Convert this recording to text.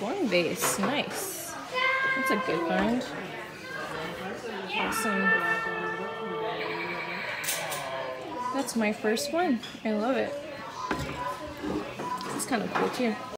Swung vase. Nice. That's a good find. Awesome. That's my first one. I love it. It's kind of cool too.